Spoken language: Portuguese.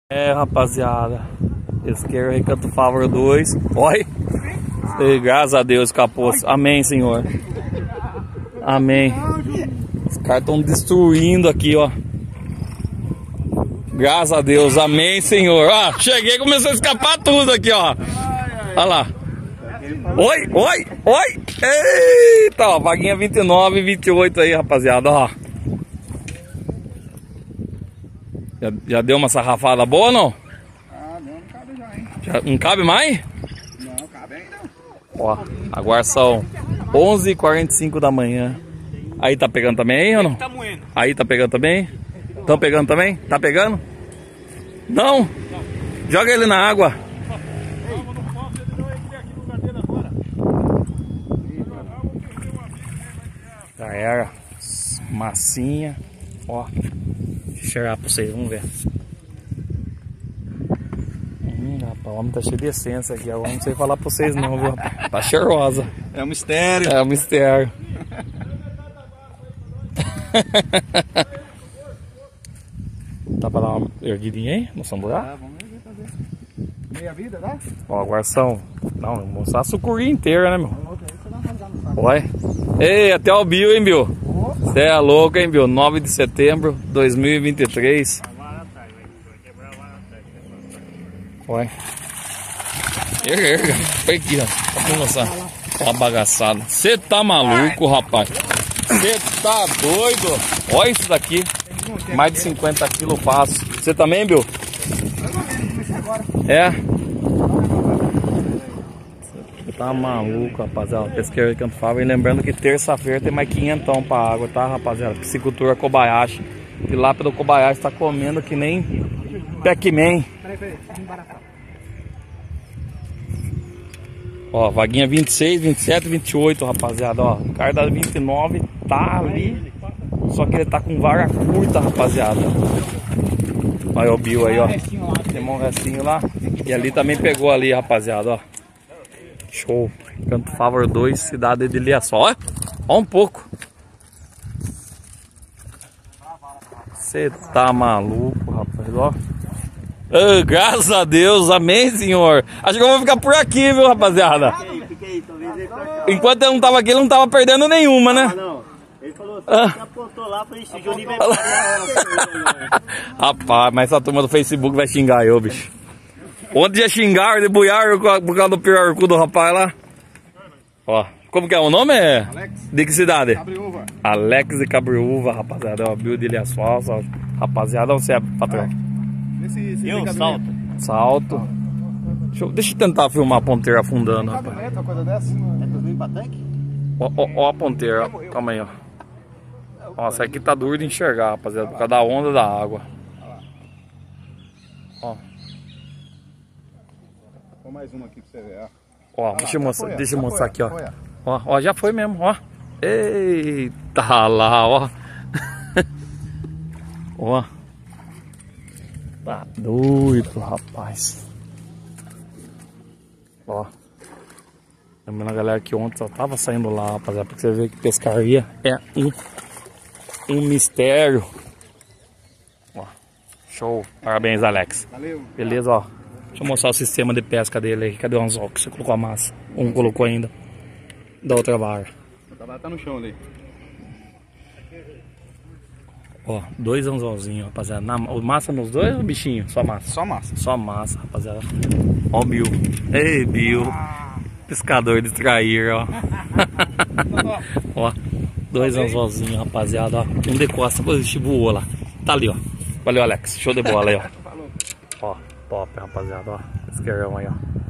É, rapaziada, esse aqui é o Recanto Favor 2. Oi! E, graças a Deus escapou. Amém, Senhor. Amém. Os caras estão destruindo aqui, ó. Graças a Deus, amém, Senhor. Ó, cheguei e começou a escapar tudo aqui, ó. Olha lá. Oi, oi, oi. Eita, ó, vaguinha 29 e 28 aí, rapaziada, ó. Já deu uma sarrafada boa ou não? Ah, não cabe já, hein? Já, não cabe mais? Não, cabe ainda. Ó, agora são 11h45 da manhã. Aí tá pegando também ou não? Tá moendo. Aí tá pegando também? Estão pegando também? Tá pegando? Não? Joga ele na água. Já era. Massinha. Ó. Deixa eu cheirar pra vocês, vamos ver. Rapaz, o homem tá cheio de essência aqui. Eu não sei falar pra vocês não, viu, rapaz? Tá cheirosa. É um mistério. É um mistério. Dá pra dar uma erguidinha aí no samburá? Ah, vamos ver, tá vendo? Meia vida, dá? Ó, agora são... Não, vou mostrar a sucuri inteira, né, meu? Ué. Ei, até o Bill, hein, Bill? Você é louco, hein, Bill? 9 de setembro de 2023. Ué. Erga. Foi aqui, ó. Pra mostrar. Ó a bagaçada. Você tá maluco, rapaz? Você tá doido? Olha isso daqui. Mais de 50 quilos fácil. Você também, Bill? É? Tá maluco, rapaziada. Pesqueiro de Recanto Favor. E lembrando que terça-feira tem mais 500 pra água, tá, rapaziada? Piscicultura Kobayashi. E lá pelo Kobayashi tá comendo que nem Pac-Man. Ó, vaguinha 26, 27, 28, rapaziada. Ó, o cara da 29 tá ali. Só que ele tá com vara curta, rapaziada. Olha o Bill aí, ó. Tem um restinho lá. E ali também pegou ali, rapaziada, ó. Show. Recanto Favor 2, cidade de Ilhaçó. Ó um pouco. Você tá maluco, rapaz, ó. Oh, graças a Deus, amém, Senhor. Acho que eu vou ficar por aqui, viu, rapaziada. Enquanto eu não tava aqui, ele não tava perdendo nenhuma, né? Não, ele falou assim, que apontou lá pra esse Juninho vai parar. Rapaz, mas essa turma do Facebook vai xingar eu, bicho. Ontem já xingaram, debuiaram por causa do pior cu do rapaz lá. Ó, como que é o nome? Alex. De que cidade? Cabriúva. Alex de Cabriúva, rapaziada. Ó, Bill de Ilhaçó, rapaziada, você é patrão? Eu salto. Salto. Deixa eu tentar filmar a ponteira afundando, Cabe rapaz. uma coisa dessa? É pra vir pra tanque? Ó a ponteira, ó. Calma aí, ó. Ó, essa aqui tá duro de enxergar, rapaziada, por causa da onda da água. Ó. Vou mais uma aqui pra você ver, ó. Ó, deixa eu mostrar aqui, ó. Ó, já foi mesmo, ó. Eita lá, ó. Ó. Tá doido, rapaz. Ó. Lembrando a galera que ontem só tava saindo lá, rapaziada, porque você vê que pescaria é um mistério. Ó. Show. Parabéns, Alex. Valeu. Beleza, ó. Deixa eu mostrar o sistema de pesca dele aí. Cadê o anzol que você colocou a massa? Um colocou ainda. Da outra vara. Tá no chão ali. Ó, 2 anzolzinhos, rapaziada. Massa nos dois ou bichinho? Só massa? Só massa. Só massa, rapaziada. Ó o Bill. Ei, Bill. Pescador de trair, ó. Ó, 2 anzolzinhos, rapaziada, ó. Um de costa, voou lá. Tá ali, ó. Valeu, Alex. Show de bola aí, ó. Ó, top, rapaziada, ó. Pesqueirão aí, ó.